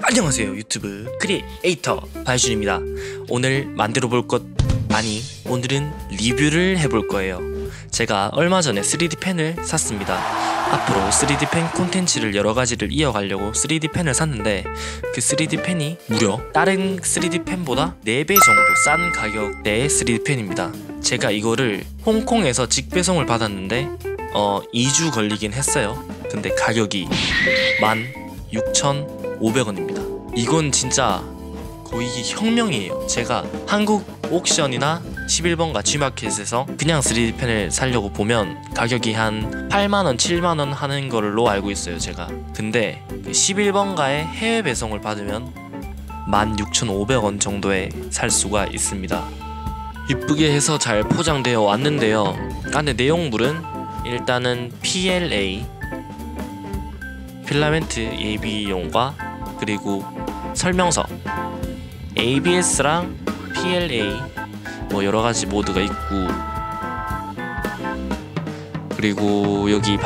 안녕하세요, 유튜브 크리에이터 바이준입니다. 오늘 만들어 볼 것, 오늘은 리뷰를 해볼 거예요. 제가 얼마 전에 3D 펜을 샀습니다. 앞으로 3D 펜 콘텐츠를 여러 가지를 이어가려고 3D 펜을 샀는데, 그 3D 펜이 무려 다른 3D 펜보다 4배 정도 싼 가격대의 3D 펜입니다. 제가 이거를 홍콩에서 직배송을 받았는데 2주 걸리긴 했어요. 근데 가격이 16,500원입니다. 이건 진짜 거의 혁명이에요. 제가 한국 옥션이나 11번가 G마켓에서 그냥 3D 펜을 사려고 보면 가격이 한 8만원, 7만원 하는 걸로 알고 있어요, 제가. 근데 11번가에 해외 배송을 받으면 16,500원 정도에 살 수가 있습니다. 이쁘게 해서 잘 포장되어 왔는데요. 안에 내용물은 일단은 PLA 필라멘트 예비용과 그리고 설명서, ABS랑 PLA 뭐 여러가지 모드가 있고, 그리고 여기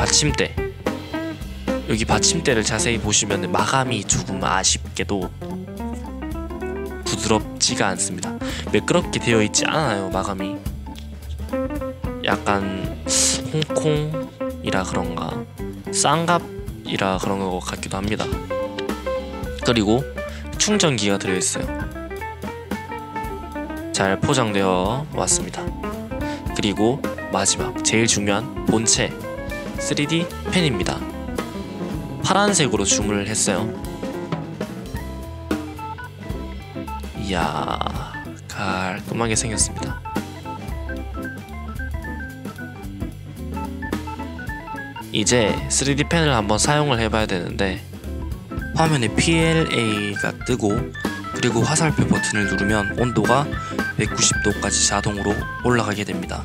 받침대를 자세히 보시면 마감이 조금 아쉽게도 부드럽지가 않습니다. 매끄럽게 되어 있지 않아요. 마감이 약간 홍콩이라 그런가 쌍갑이라 그런 것 같기도 합니다. 그리고 충전기가 들어있어요. 잘 포장되어 왔습니다. 그리고 마지막 제일 중요한 본체 3D 펜입니다. 파란색으로 주문을 했어요. 이야, 깔끔하게 생겼습니다. 이제 3D 펜을 한번 사용을 해봐야 되는데, 화면에 PLA가 뜨고 그리고 화살표 버튼을 누르면 온도가 190도까지 자동으로 올라가게 됩니다.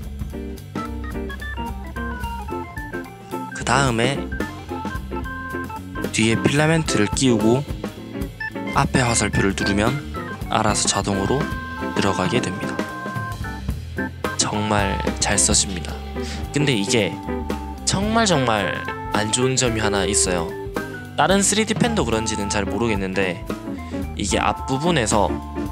그 다음에 뒤에 필라멘트를 끼우고 앞에 화살표를 누르면 알아서 자동으로 들어가게 됩니다. 정말 잘 써집니다. 근데 이게 정말 안 좋은 점이 하나 있어요. 다른 3D 펜도 그런지는 잘 모르겠는데, 이게 앞부분에서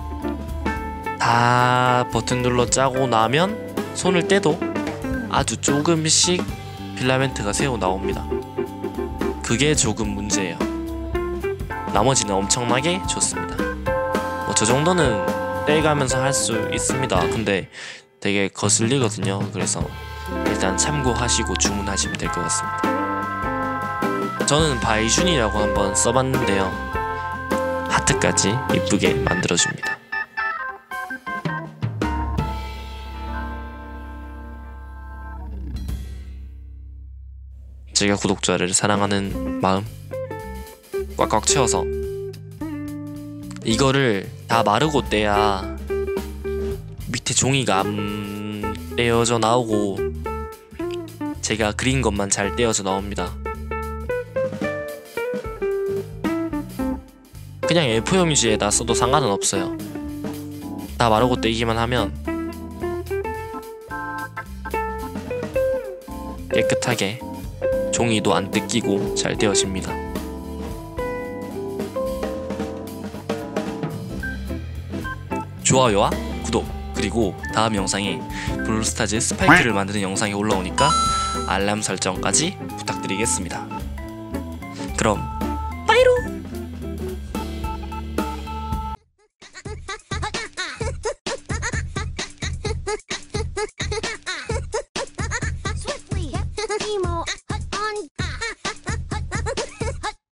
다 버튼 눌러 짜고 나면 손을 떼도 아주 조금씩 필라멘트가 새어 나옵니다. 그게 조금 문제예요. 나머지는 엄청나게 좋습니다. 저 정도는 떼가면서 할 수 있습니다. 근데 되게 거슬리거든요. 그래서 일단 참고하시고 주문하시면 될 것 같습니다. 저는 바이준이라고 한번 써봤는데요, 하트까지 이쁘게 만들어줍니다. 제가 구독자를 사랑하는 마음 꽉꽉 채워서 이거를 다 마르고 떼야 밑에 종이가 안 떼어져 나오고 제가 그린 것만 잘 떼어져 나옵니다. 그냥 A4 용지에다 써도 상관은 없어요. 다 마르고 떼기만 하면 깨끗하게 종이도 안 뜯기고 잘 떼어집니다. 좋아요와 구독, 그리고 다음 영상에 브롤스타즈 스파이크를 만드는 영상이 올라오니까 알람 설정까지 부탁드리겠습니다. 그럼 빠이로! Swiftly, emo.